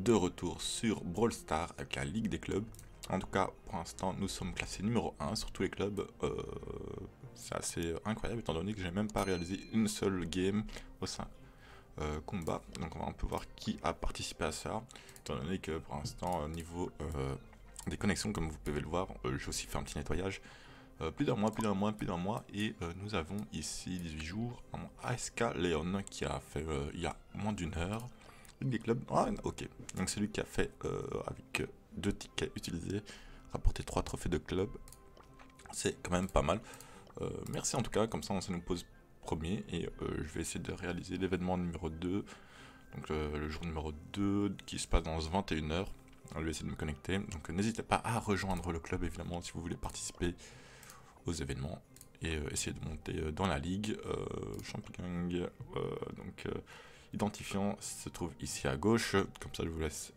de retour sur Brawl Stars avec la Ligue des clubs. En tout cas, pour l'instant, nous sommes classés numéro 1 sur tous les clubs. C'est assez incroyable étant donné que j'ai même pas réalisé une seule game au sein combat. Donc on va un peu voir qui a participé à ça. Étant donné que pour l'instant, au niveau des connexions, comme vous pouvez le voir, j'ai aussi fait un petit nettoyage. Plus d'un mois, et nous avons ici 18 jours un ASK Leon qui a fait il y a moins d'une heure. Ligue des clubs, ah, ok, donc c'est lui qui a fait avec 2 tickets utilisés, rapporté 3 trophées de club, c'est quand même pas mal. Merci en tout cas, comme ça on nous pose premier et je vais essayer de réaliser l'événement numéro 2, donc le jour numéro 2 qui se passe dans 21 h. Je vais essayer de me connecter, donc n'hésitez pas à rejoindre le club évidemment si vous voulez participer aux événements et essayer de monter dans la ligue. Champion Gang, donc identifiant se trouve ici à gauche, comme ça je vous laisse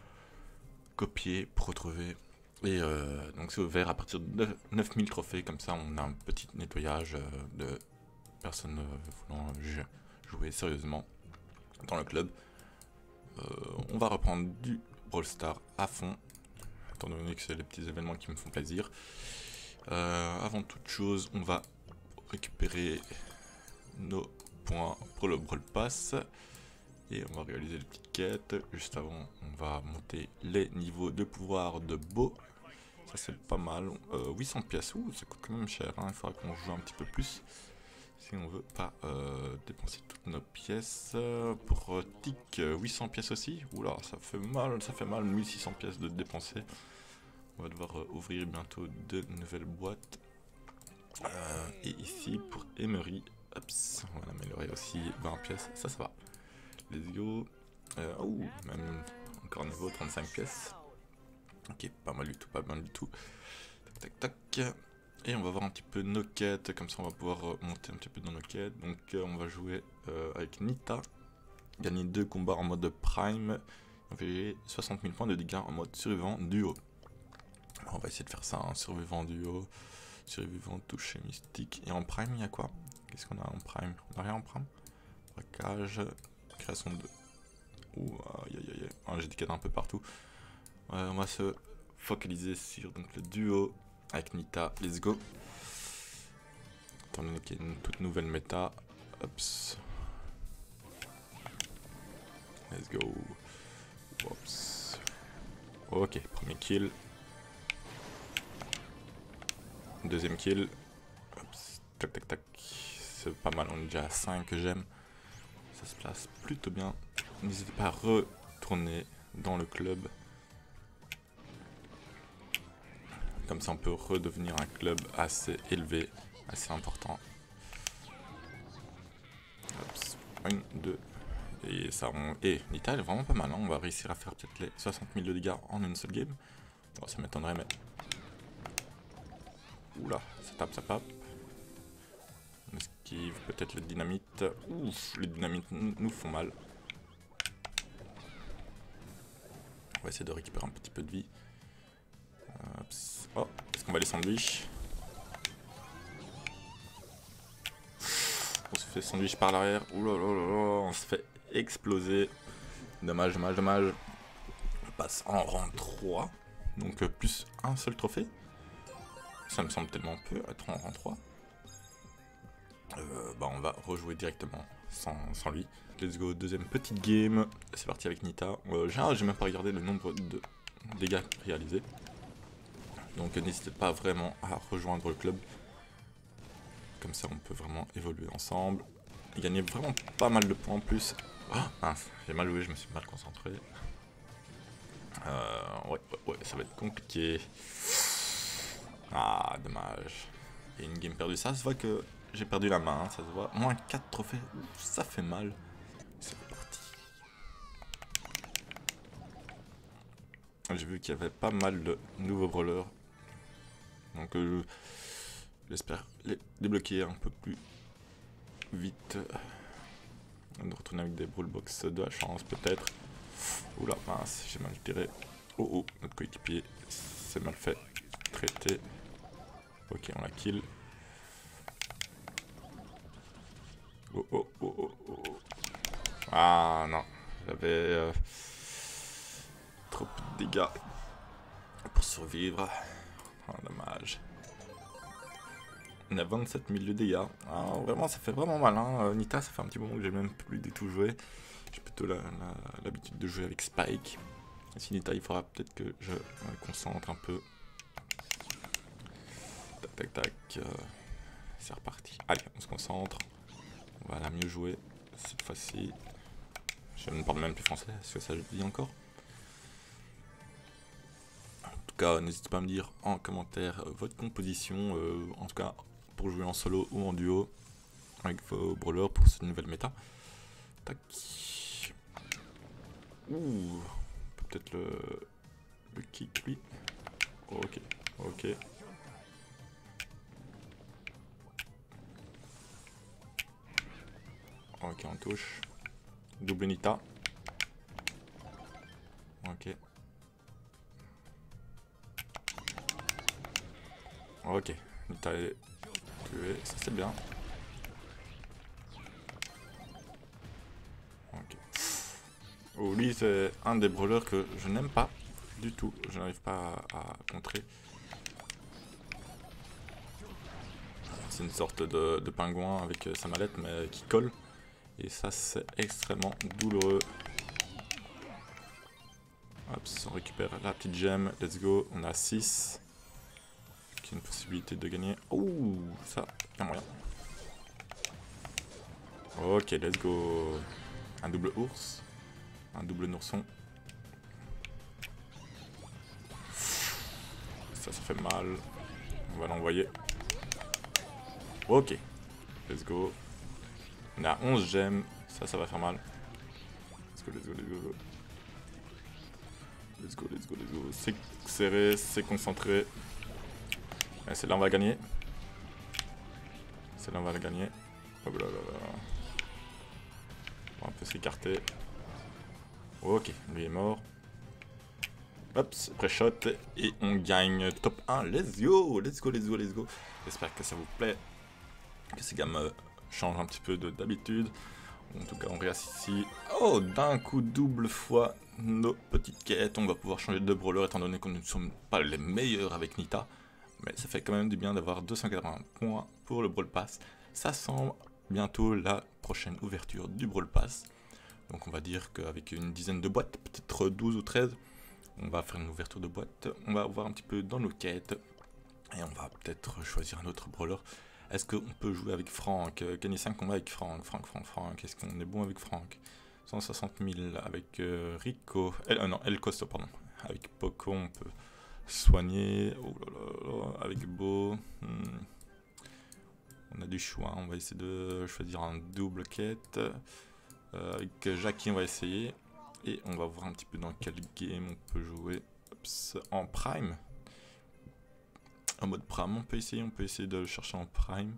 copier pour retrouver. Et donc c'est ouvert à partir de 9000 trophées, comme ça on a un petit nettoyage de personnes voulant jouer sérieusement dans le club. On va reprendre du Brawl Stars à fond, étant donné que c'est les petits événements qui me font plaisir. Avant toute chose, on va récupérer nos points pour le Brawl Pass et on va réaliser les petites quêtes. Juste avant, on va monter les niveaux de pouvoir de Beau. Ça c'est pas mal. 800 pièces, ça coûte quand même cher, hein. Il faudra qu'on joue un petit peu plus si on veut pas dépenser toutes nos pièces. Pour Tic, 800 pièces aussi. Oula, ça fait mal, 1600 pièces de dépenser. On va devoir ouvrir bientôt de nouvelles boîtes. Et ici pour Emery, hop, on va l'améliorer aussi, 20 pièces, ça va. Let's go. Même encore niveau 35 pièces. Ok, pas mal du tout. Tac, tac, tac. Et on va voir un petit peu nos quêtes, comme ça on va pouvoir monter un petit peu dans nos quêtes. Donc on va jouer avec Nita. Gagner 2 combats en mode prime. Infliger 60 000 points de dégâts en mode survivant duo. Alors, on va essayer de faire ça, un survivant duo. Survivant touché mystique. Et en prime, il y a quoi? Qu'est-ce qu'on a en prime? On n'a rien en prime? Braquage. Création de... Ouh, aïe. J'ai des quêtes un peu partout. On va se focaliser sur donc, le duo avec Nita. Let's go. Étant donné qu'il y a une toute nouvelle méta. Hops. Let's go. Oups. Ok, premier kill. Deuxième kill. Hops. Tac, tac. C'est pas mal, on est déjà à 5 gemmes. Ça se place plutôt bien. N'hésitez pas à retourner dans le club. Comme ça on peut redevenir un club assez élevé, assez important. Hops. 1, 2. Et ça et Nita elle est vraiment pas mal, hein. On va réussir à faire peut-être les 60 000 de dégâts en une seule game. Bon, ça m'étonnerait mais... Oula, ça tape. On esquive peut-être les dynamites. Ouf, les dynamites nous font mal. On va essayer de récupérer un petit peu de vie. Oh, est-ce qu'on va les sandwich? On se fait sandwich par l'arrière. Oulala, on se fait exploser. Dommage. On passe en rang 3. Donc plus un seul trophée. Ça me semble tellement peu être en rang 3. On va rejouer directement sans lui. Let's go, deuxième petite game. C'est parti avec Nita. J'ai même pas regardé le nombre de dégâts réalisés. Donc n'hésitez pas vraiment à rejoindre le club. Comme ça on peut vraiment évoluer ensemble. Et gagner vraiment pas mal de points en plus. Oh mince, j'ai mal joué, je me suis mal concentré. Ouais, ça va être compliqué. Ah, dommage. Et une game perdue, ça se voit que j'ai perdu la main, hein, ça se voit. Moins 4 trophées, ouf, ça fait mal. C'est parti. J'ai vu qu'il y avait pas mal de nouveaux brawlers. Donc j'espère les débloquer un peu plus vite. De retourner avec des brawl box de la chance peut-être. Oula mince, j'ai mal tiré. Oh, notre coéquipier c'est mal fait. Traité. Ok, on la kill. Oh. Ah non, j'avais dégâts pour survivre. Oh, dommage. On a 27 000 de dégâts. Alors, vraiment, ça fait vraiment mal. Hein. Nita, ça fait un petit moment que j'ai même plus du tout joué. J'ai plutôt l'habitude de jouer avec Spike. Et si Nita, il faudra peut-être que je me concentre un peu. Tac, tac, tac. C'est reparti. Allez, on se concentre. On va la mieux jouer cette fois-ci. Je ne parle même plus français. Est-ce que ça je dis encore? En tout cas, n'hésitez pas à me dire en commentaire votre composition. En tout cas, pour jouer en solo ou en duo avec vos brawlers pour cette nouvelle méta. Tac. Ouh. Peut-être le kick lui. Ok. Ok. Ok, on touche. Double Nita. Ok. Ok. Nita est tué. Ça c'est bien. Ok. Oh, lui c'est un des brawlers que je n'aime pas du tout. Je n'arrive pas à contrer. C'est une sorte de pingouin avec sa mallette mais qui colle. Et ça c'est extrêmement douloureux. Hop, on récupère la petite gemme. Let's go. On a 6. Qui a une possibilité de gagner. Ouh, ça, il y a moyen. Ok, let's go. Un double ours. Un double nourson. Ça fait mal. On va l'envoyer. Ok. Let's go. On a 11 gemmes. Ça va faire mal. Let's go, let's go, let's go. Let's go, let's go, let's go. C'est serré, c'est concentré. Celle-là, on va gagner. Celle-là, on va la gagner. Hop là là là. On va un peu s'écarter. Ok, lui est mort. Hop, pré-shot. Et on gagne top 1. Let's go, let's go, let's go, let's go. J'espère que ça vous plaît. Que ces gammes changent un petit peu d'habitude. En tout cas, on reste ici. Oh, d'un coup, double fois nos petites quêtes. On va pouvoir changer de brawler étant donné que nous ne sommes pas les meilleurs avec Nita. Mais ça fait quand même du bien d'avoir 280 points pour le Brawl Pass. Ça sent bientôt la prochaine ouverture du Brawl Pass. Donc on va dire qu'avec une dizaine de boîtes, peut-être 12 ou 13, on va faire une ouverture de boîte. On va voir un petit peu dans nos quêtes. Et on va peut-être choisir un autre brawler. Est-ce qu'on peut jouer avec Franck? Gagner 5 combats avec Franck. Franck. Est-ce qu'on est bon avec Franck? 160 000 avec Rico. Non, El Costo, pardon. Avec Poco, on peut soigner. Oh là là, avec Beau. On a du choix. On va essayer de choisir un double quête. Avec Jackie, on va essayer. Et on va voir un petit peu dans quel game on peut jouer. Oups, en Prime. En mode Prime, on peut essayer de le chercher en Prime.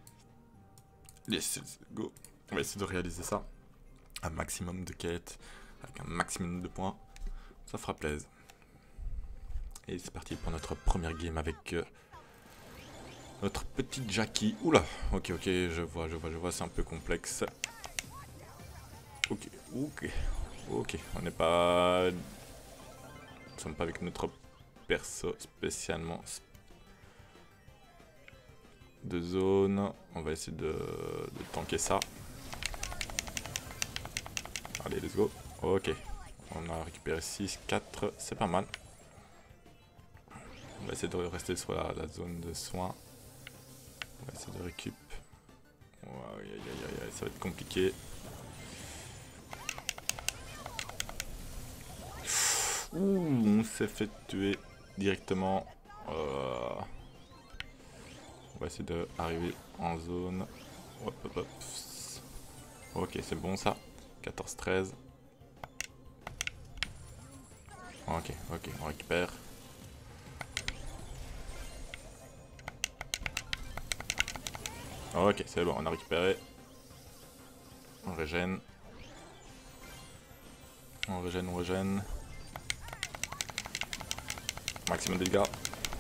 Yes, go. On va essayer de réaliser ça. Un maximum de quêtes, avec un maximum de points. Ça fera plaisir. Et c'est parti pour notre première game avec notre petite Jackie. Oula, ok, je vois, c'est un peu complexe. Ok, on n'est pas... Nous ne sommes pas avec notre perso spécialement de zone. On va essayer de tanker ça. Allez, let's go. Ok, on a récupéré 6, 4, c'est pas mal. On va essayer de rester sur la zone de soins. On va essayer de récup. Ça va être compliqué. Ouh, on s'est fait tuer directement. On va essayer d'arriver en zone. Hop. Ok, c'est bon ça. 14-13. Ok, on récupère. Ok, c'est bon, on a récupéré. On régène. On régène. Maximum de dégâts.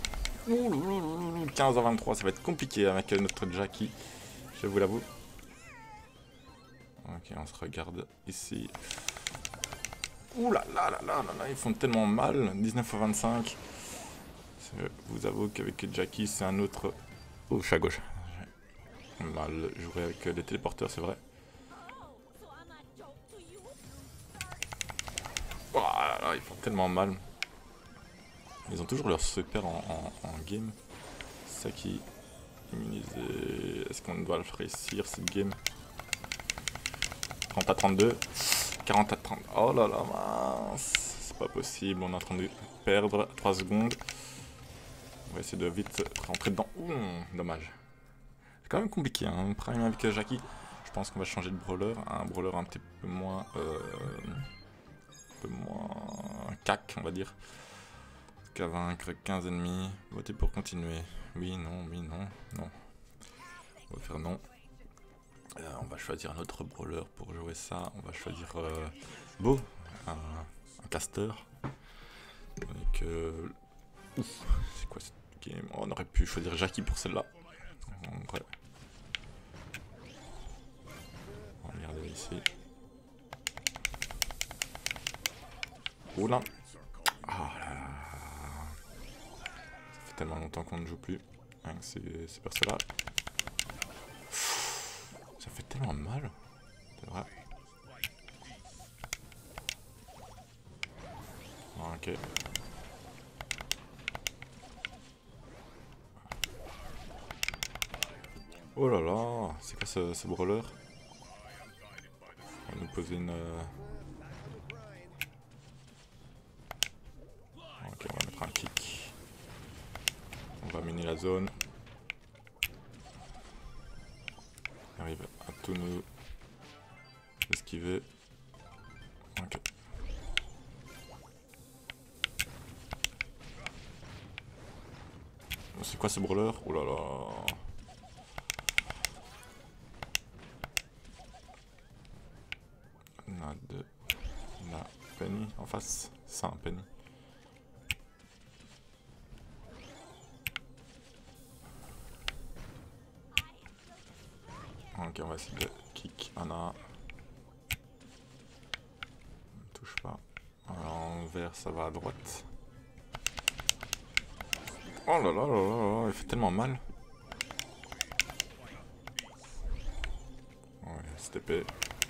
15 à 23, ça va être compliqué avec notre Jackie. Je vous l'avoue. Ok, on se regarde ici. Ouh là là là là là là, ils font tellement mal. 19 à 25. Je vous avoue qu'avec Jackie, c'est un autre... Oh, je suis à gauche. J'ai mal joué avec les téléporteurs, c'est vrai. Oh là là, ils font tellement mal. Ils ont toujours leur super en game. C'est ça qui immunise. Est-ce qu'on doit le réussir cette game? 30 à 32. 40 à 30. Oh là là, mince. C'est pas possible, on est en train de perdre 3 secondes. On va essayer de vite rentrer dedans. Ouh, dommage. C'est quand même compliqué, hein. Prime avec Jackie. Je pense qu'on va changer de brawler. Un brawler un petit peu moins... cac, on va dire. Qu'à vaincre 15 ennemis. Votez pour continuer. Oui, non, non. On va faire non. On va choisir un autre brawler pour jouer ça. On va choisir Beau, un caster. Avec... Ouf, c'est quoi cette game? Oh, on aurait pu choisir Jackie pour celle-là. En vrai. On va regarder ici. Oh là. Ah là là. Ça fait tellement longtemps qu'on ne joue plus. Avec ces persos-là. Ça fait tellement mal. C'est vrai. Ok. Oh là là, c'est quoi ce brawler? On va nous poser une... Ok, on va mettre un kick. On va miner la zone. On arrive à tout nous esquiver. Ok. C'est quoi ce brawler? Oh là là. On a deux. On a Penny en face. C'est un Penny. Ok, on va essayer de kick un à un. Ne touche pas. Alors, en vert, ça va à droite. Oh là là là là là, il fait tellement mal. Ouais, STP.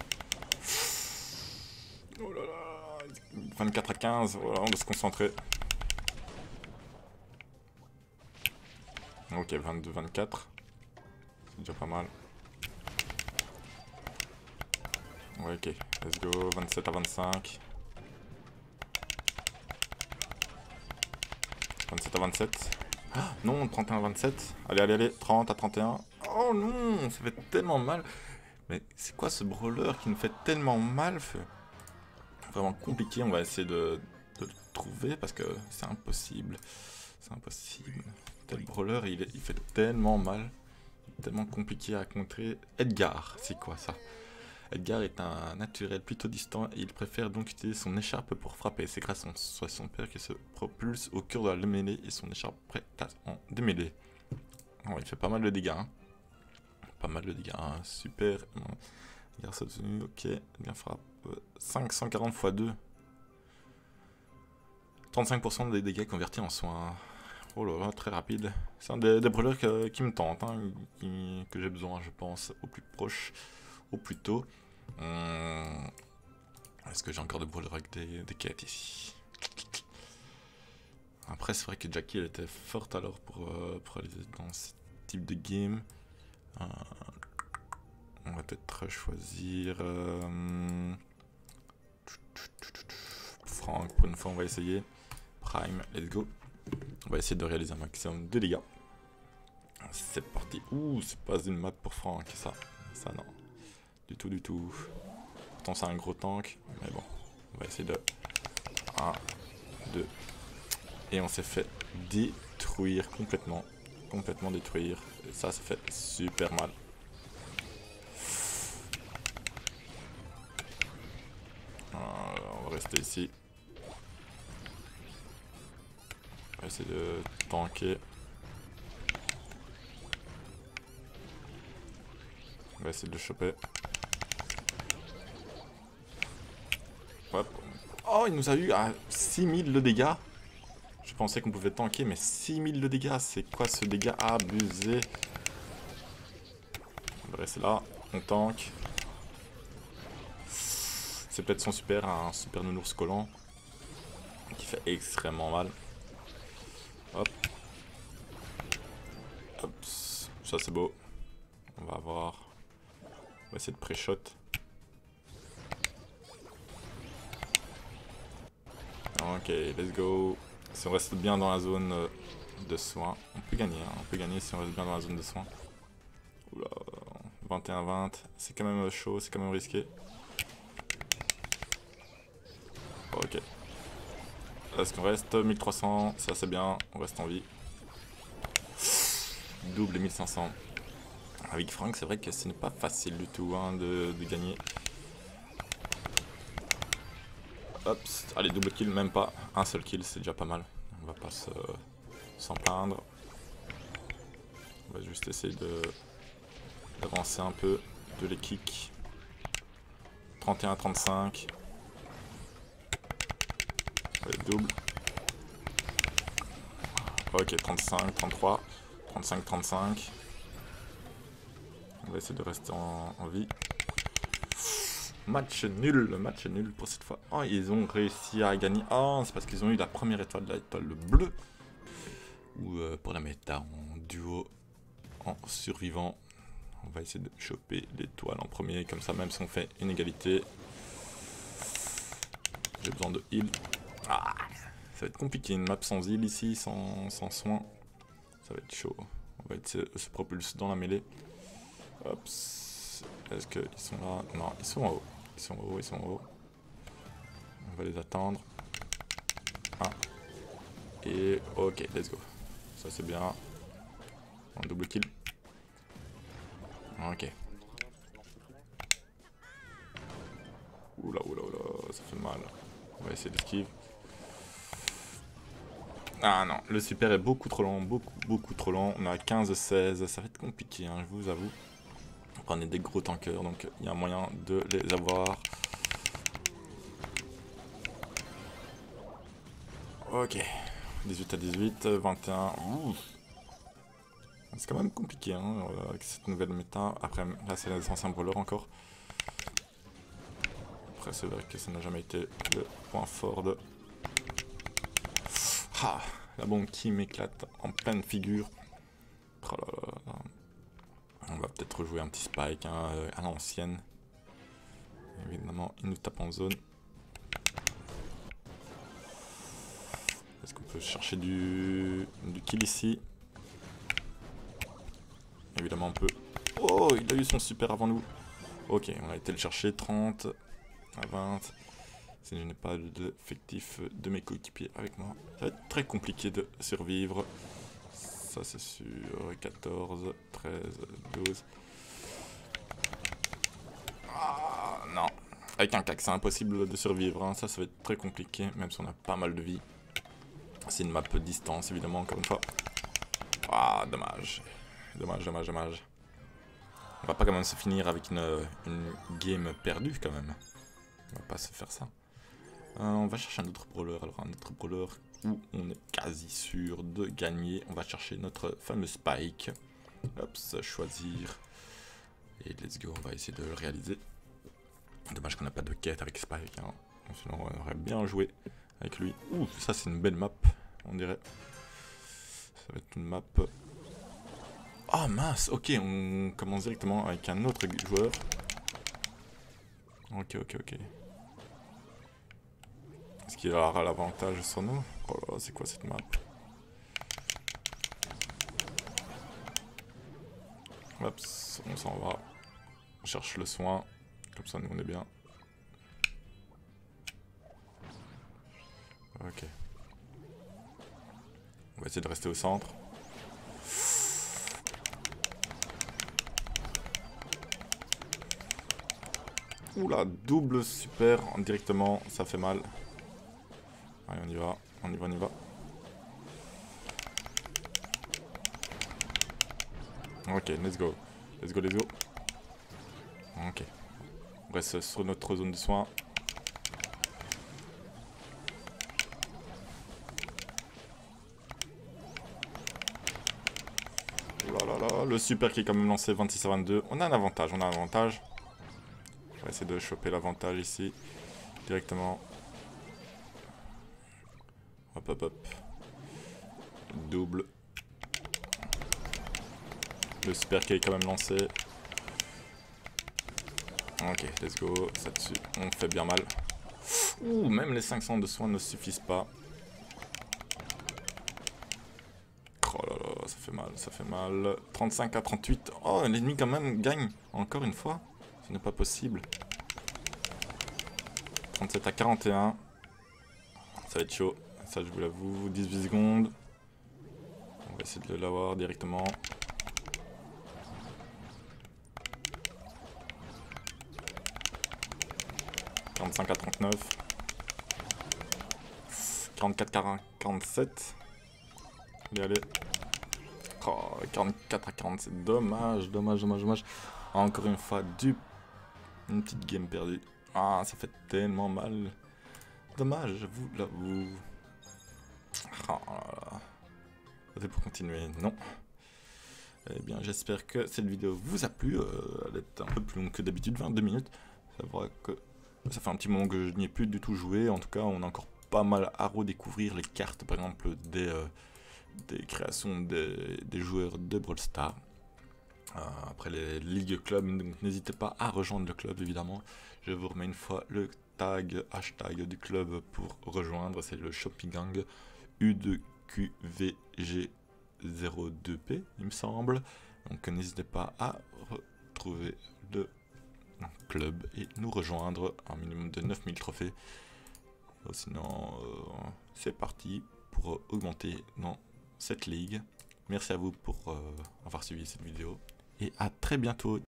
Oh là là, 24 à 15, voilà, on va se concentrer. Ok, 22-24. C'est déjà pas mal. Ouais, ok, let's go, 27 à 25. 27 à 27. Ah, non, 31 à 27. Allez, allez, allez, 30 à 31. Oh non, ça fait tellement mal. Mais c'est quoi ce brawler qui nous fait tellement mal? Vraiment compliqué, on va essayer de le trouver parce que c'est impossible. C'est impossible. Tel brawler, il fait tellement mal. Tellement compliqué à contrer. Edgar, c'est quoi ça? Edgar est un naturel plutôt distant et il préfère donc utiliser son écharpe pour frapper. C'est grâce à son père qu'il se propulse au cœur de la mêlée et son écharpe prête à en démêler. Oh, il fait pas mal de dégâts. Hein. Pas mal de dégâts. Hein. Super. Edgar soutenu, ok. Bien frappe. 540 x 2. 35% des dégâts convertis en soins. Oh là là, très rapide. C'est un des brawlers qui me tente, hein, que j'ai besoin, je pense, au plus proche, au plus tôt. Est-ce que j'ai encore des brawlers avec des quêtes ici? Après, c'est vrai que Jackie, elle était forte alors pour aller dans ce type de game. On va peut-être choisir... Franck, pour une fois, on va essayer. Prime, let's go. On va essayer de réaliser un maximum de dégâts. C'est parti. Ouh, c'est pas une map pour Franck, ça. Ça, non. Du tout, du tout. Pourtant, c'est un gros tank. Mais bon, on va essayer de... 1, 2. Et on s'est fait détruire complètement. Complètement détruire. Et ça fait super mal. On va rester ici. On va essayer de tanker. On va essayer de le choper. Hop. Oh, il nous a eu à 6000 de dégâts. Je pensais qu'on pouvait tanker, mais 6000 de dégâts, c'est quoi ce dégât abusé? On va rester là, on tank. C'est peut-être son super, un super nounours collant. Qui fait extrêmement mal. Hop. Hop. Ça c'est beau. On va avoir... On va essayer de pré-shot. Ok, let's go. Si on reste bien dans la zone de soins, on peut gagner. Hein. On peut gagner si on reste bien dans la zone de soins. Oula, 21-20. C'est quand même chaud, c'est quand même risqué. Ok. Est-ce qu'on reste 1300? Ça c'est bien, on reste en vie. Double 1500. Avec Frank, c'est vrai que ce n'est pas facile du tout hein, de gagner. Hop, allez, double kill, même pas. Un seul kill, c'est déjà pas mal. On va pas s'en plaindre. On va juste essayer d'avancer un peu, de les kicks. 31-35. Ouais, double. Ok, 35-33. 35-35. On va essayer de rester en vie. Match nul pour cette fois. Oh, ils ont réussi à gagner. Oh, c'est parce qu'ils ont eu la première étoile, l'étoile bleue. Ou pour la méta en duo, en survivant. On va essayer de choper l'étoile en premier, comme ça, même si on fait une égalité. J'ai besoin de heal. Ah, ça va être compliqué, une map sans heal ici, sans soin. Ça va être chaud. On va essayer de se propulser dans la mêlée. Hop. Est-ce qu'ils sont là? Non, ils sont en haut. Ils sont en haut, ils sont en haut. On va les attendre. Et ok, let's go. Ça c'est bien. On double kill. Ok. Oula, ça fait mal. On va essayer d'esquive. Ah non, le super est beaucoup trop lent, beaucoup trop lent. On a 15-16, ça va être compliqué, hein, je vous avoue. On est des gros tankers, donc il y a moyen de les avoir. Ok, 18-18, 21. C'est quand même compliqué hein, avec cette nouvelle méta. Après, là c'est les anciens brawlers encore. Après, c'est vrai que ça n'a jamais été le point fort de... Ah, la bombe qui m'éclate en pleine figure. Oh là là. On va peut-être rejouer un petit spike hein, à l'ancienne. Évidemment, il nous tape en zone. Est-ce qu'on peut chercher du kill ici? Évidemment, on peut. Oh, il a eu son super avant nous. Ok, on a été le chercher 30 à 20. Si je n'ai pas d'effectif de mes coéquipiers avec moi, ça va être très compliqué de survivre. Ça c'est sûr. 14, 13, 12. Ah non. Avec un cac c'est impossible de survivre. Hein. Ça va être très compliqué, même si on a pas mal de vie. C'est une map de distance évidemment, encore une fois. Ah, dommage. Dommage. On va pas quand même se finir avec une game perdue quand même. On va pas se faire ça. On va chercher un autre brawler. Alors un autre brawler où on est quasi sûr de gagner. On va chercher notre fameux Spike. Hop, choisir. Et let's go, on va essayer de le réaliser. Dommage qu'on n'a pas de quête avec Spike. Hein. Sinon on aurait bien joué avec lui. Ouh, ça c'est une belle map, on dirait. Ça va être une map... Ah mince, ok, on commence directement avec un autre joueur. Ok. Est-ce qu'il aura l'avantage sur nous? Oh là, c'est quoi cette map? Hop, on s'en va. On cherche le soin. Comme ça, nous on est bien. Ok. On va essayer de rester au centre. Oula, double super directement, ça fait mal. Allez, on y va. Ok, let's go. Ok. On reste sur notre zone de soins. super qui est quand même lancé 26 à 22. On a un avantage, on a un avantage. On va essayer de choper l'avantage ici. Directement. Hop, hop, hop. Double. Le super qui est quand même lancé. Ok, let's go. Ça dessus, on fait bien mal. Ouh, même les 500 de soins ne suffisent pas. Oh là là, ça fait mal, ça fait mal. 35 à 38. Oh, l'ennemi quand même gagne. Encore une fois. Ce n'est pas possible. 37 à 41. Ça va être chaud. Ça, je vous l'avoue. 18 secondes. On va essayer de l'avoir directement. « 45 à 39. 44 à 47. Allez, allez. Oh, 44 à 47. Dommage, dommage, dommage, dommage. Encore une fois, une petite game perdue. Ah, ça fait tellement mal. Dommage, je vous l'avoue. Oh là là. C'est pour continuer, non. Eh bien, j'espère que cette vidéo vous a plu. Elle est un peu plus longue que d'habitude, 22 minutes. C'est vrai que ça fait un petit moment que je n'y ai plus du tout joué. En tout cas, on a encore pas mal à redécouvrir les cartes, par exemple, des créations des joueurs de Brawl Stars. Après les ligues club, donc n'hésitez pas à rejoindre le club, évidemment. Je vous remets une fois le hashtag du club pour rejoindre. C'est le Shopping Gang U2QVG02P, il me semble. Donc n'hésitez pas à retrouver le club et nous rejoindre. Un minimum de 9000 trophées. Sinon, c'est parti pour augmenter dans cette ligue. Merci à vous pour avoir suivi cette vidéo et à très bientôt.